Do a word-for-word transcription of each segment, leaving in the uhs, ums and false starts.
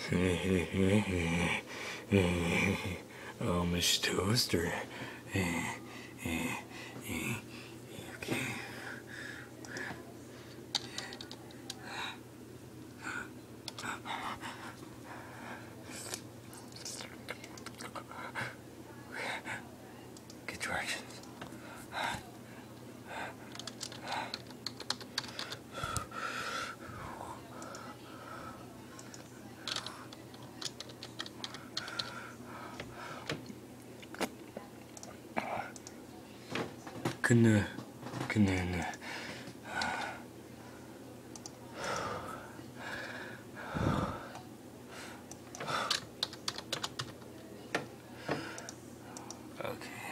Amish toaster. Okay. Good directions. Gonna, gonna, okay.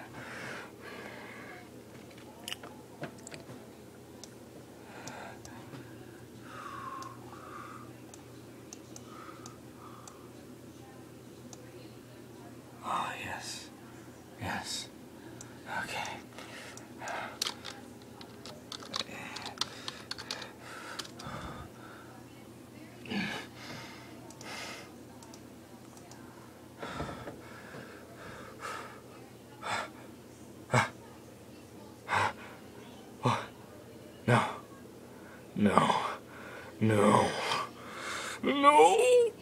Oh, yes. Yes. Okay. No. No. No. No.